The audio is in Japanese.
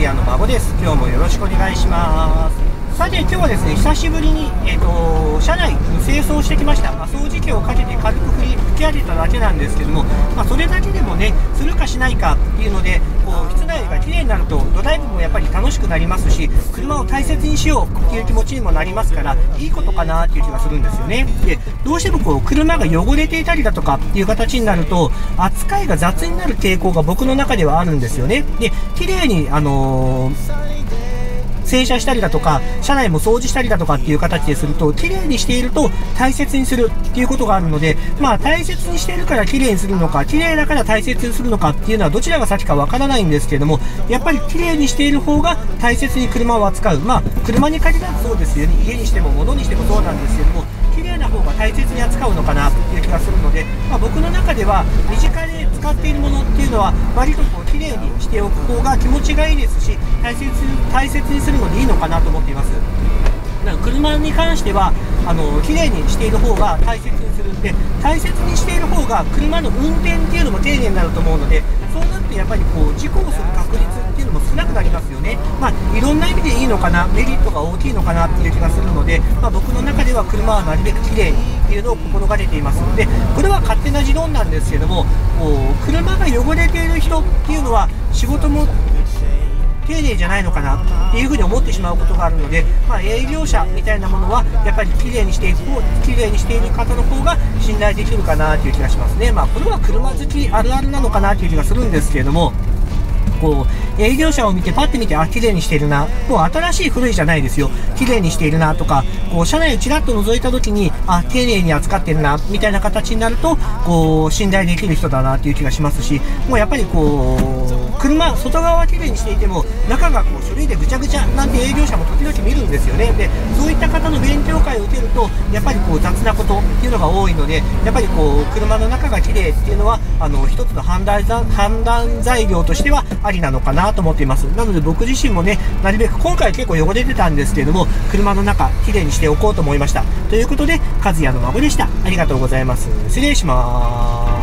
也の孫です。今日もよろしくお願いします。さて今日はですね、久しぶりに、車内清掃してきました。掃除機をかけて軽く吹き上げただけなんですけども、それだけでもね、するかしないかっていうので、室内が綺麗になるとドライブもやっぱり楽しくなりますし、車を大切にしようっていう気持ちにもなりますから、いいことかなっていう気がするんですよね。で、どうしても車が汚れていたりだとかっていう形になると、扱いが雑になる傾向が僕の中ではあるんですよね。で、綺麗に洗車したりだとか、車内も掃除したりだとかっていう形ですると、綺麗にしていると大切にするっていうことがあるので、大切にしているから綺麗にするのか、綺麗だから大切にするのかっていうのはどちらが先かわからないんですけれども、やっぱり綺麗にしている方が大切に車を扱う。車に限らずそうですよね。家にしても物にしてもそうなんですけども、綺麗な方が大切に扱うのかなっていう気がするので、僕の中では身近で使っているものっていうのは割と綺麗にしておく方が気持ちがいいですし、大切にするのでいいのかなと思っています。車に関しては綺麗にしている方が大切にするんで、大切にしている方が車の運転っていうのも丁寧になると思うので、そうなるとやっぱり事故をする確率っていうのも少なくなりますよね。いろんな意味でいいのかな、メリットが大きいのかなっていう気がするので、僕の中では車はなるべく綺麗にっていうのを心がけていますので、これは勝手な持論なんですけども、車が汚れている人っていうのは仕事も丁寧じゃないのかなっていうふうに思ってしまうことがあるので、営業者みたいなものはやっぱり綺麗にしている方の方が信頼できるかなという気がしますね。これは車好きあるあるなのかなという気がするんですけれども、営業者を見てパッて見て、綺麗にしているな、もう新しい古いじゃないですよ、綺麗にしているなとか、車内をちらっと覗いた時に丁寧に扱ってるなみたいな形になると信頼できる人だなという気がしますし、もうやっぱり車外側は綺麗にしていても中が書類でぐちゃぐちゃなんて営業者も時々見るんですよね。で、そういった方の勉強会を受けるとやっぱり雑なことっていうのが多いので、やっぱり車の中が綺麗っていうのは一つの判断材料としてはありなのかなと思っています。なので僕自身もね、なるべく今回結構汚れてたんですけれども、車の中綺麗にしておこうと思いました。ということで、和也の孫でした。ありがとうございます。失礼します。